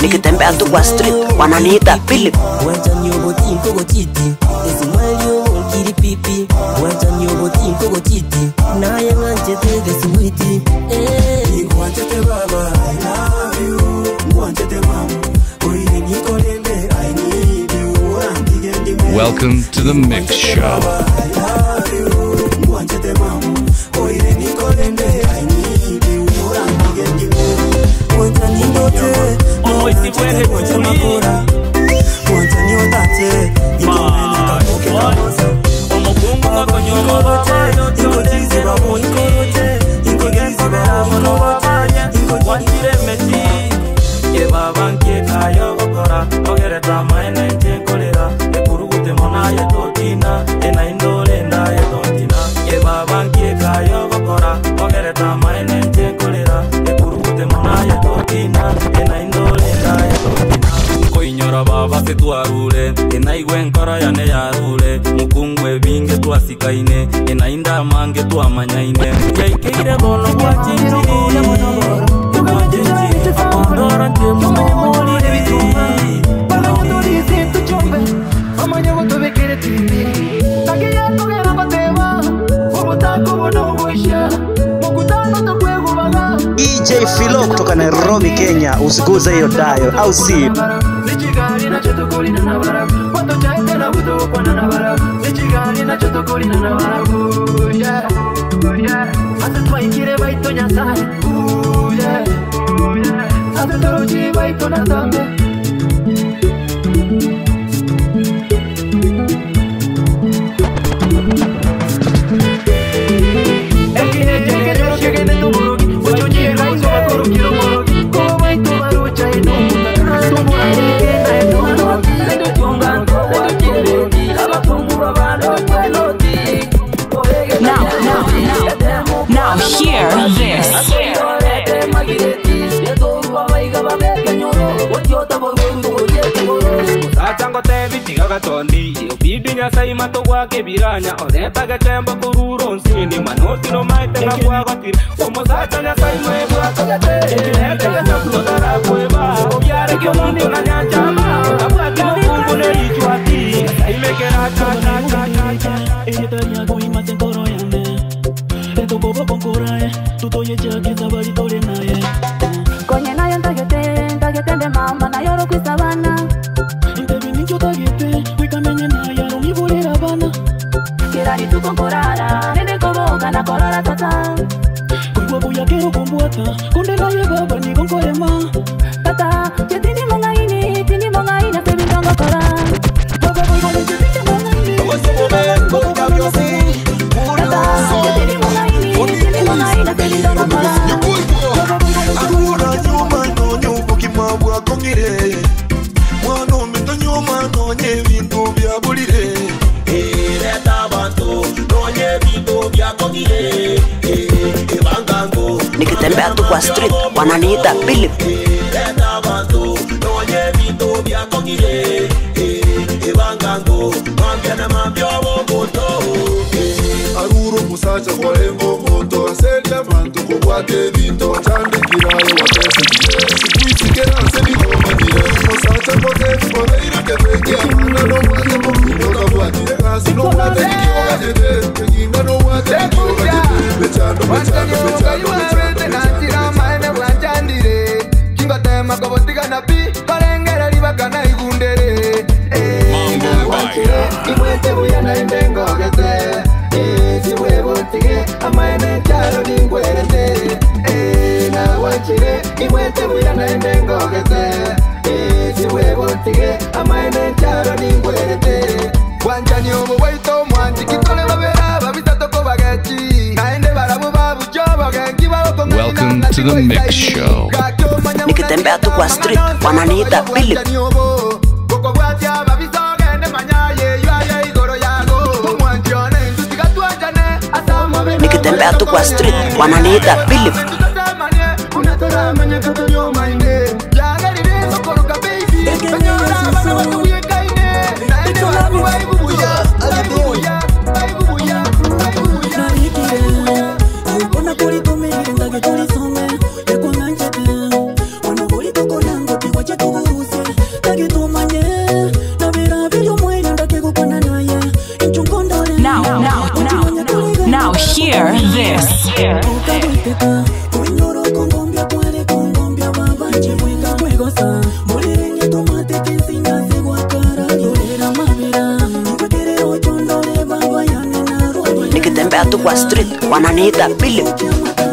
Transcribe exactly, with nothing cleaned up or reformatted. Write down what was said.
nikitembea tu kwa street wananiita Philip. Wacha nyoboti mkogo chiti Desimwelio mkiri pipi Wacha nyoboti mkogo chiti Na ya nganchete desimwiti Mwanchete baba, I love you Mwanchete mamu Oire niko lende, I need you. Welcome to the Mix Show. I love you Mwanchete mamu Oire niko lende, I need you. Wacha nindote Mwanchete mwancha makora Wacha niotate Nikorote Omokungu ngako nyorote Ingojizi babu inkorote Ingojizi babu inkorote Wantire meti Ye babankie kayo gokora Ogere tama ena inche kolera Ekurugute mona ye totina Ena indole nda ye totina Ye babankie kayo gokora Ogere tama ena inche kolera Ekurugute mona ye totina Ena indole nda ye totina Koinyora baba se tuarule Ena igwe nkora yane yarule Mukungwe binge tuasikaine Ena inda mange tuamanyaine Yaikeire bono kwa chinchini Kwa chinchini Apondora temu mori Para motori siento chombe Amanya wato bekere tindi Takia kogera bateba Obotako bono boisha Mokutano tokwegu baga D J Philo kutoka Nairobi, Kenya. Usiguze hiyo dial au si Nichigani na chotokoli na nabara Wato chaite na buto kwa na nabara Nichigani na chotokoli na nabara Yeah, yeah Asa twaikire baito nyasai Yeah, yeah Asa torochi baito na tambe Ekine cheke yo cheke ne tuborogi Ocho nyega iso bakoro kiro morogi Ko baito barucha ino Tumura nyega ino morogi Lendo chungan, lendo kireti Abatumura bano kweloti Now, now, now, now hear this. Sachango tevi tiga gatondi Obibi nyasai mato wake biranya Odeta gachemba kururo nsini Manoti no maite na kwa gatiri Omo sacha nyasai mwebu atagate Ete gachemba tara kweba Obiare kio mundi na nyachama Abwa kio kumbu ne ichuati Nyasai mekera cha cha cha cha cha Ete nyago ima senkoro yame Eto bobo konkurae Tuto ye chaki sabari tole nae Konye na yon tagete Tagete mbe mama na yoro kwisabana Intebi nincho tagete Wika menye na yaro mivulira bana Kirari tu konkurara Nende koboka na korora tata Kuigwa buya kero kombuata Konde na ye baba ni konkorema Tata, chetini monga ini Tini monga ina sebi tongo kora Boga boga le chetini monga ini Boga boga boga biosi Tata, chetini monga ini Tini monga ina sebi tongo kora Agura nyuma no nyubo kimabwa kongire Mwano mito nyuma no nye vintu bya bulire Ereta bantu no nye vintu bya kongire Ebangango nikitembea tu kwa street wananiita Philip. Ereta bantu no nye vintu bya kongire Ebangango Mambia na mambia womoto Aruro musacha kwa lengo moto Asenda bantu kubwate vinto Chande kirayo watese kire Sikuiti kera sebi goma dire Musacha kote Koreira keteke Amana no wate Mokuto kabwate Kasi no wate Nikioga jete Pegina no wate Nikioga jete Bechando bechando bechando bechando Natira maene wanchandire Kingatema kabotiga napi Karengere ribakana igundere Mambo Mbaya. Imwete buyana imbengo gete Siwe botige Amaene charo ningwerete Na wachire Imwete buyana imbengo gete Siwe botige Amaene charo ningwerete Wanchani omo waito mwanchi Kitole babera babita toko bagechi Naende barabu babu jobo genki babo konga Welcome to the Mix Show. Nikitembea tu kwa street wananiita Philip. Nikitembea tu kwa street wananiita Philip. Kuna kulito mehenda getuli some Eko nanchete Wano kulito konango tiwache tuwa here. Nikitembea tu kwa street wananiita Billy.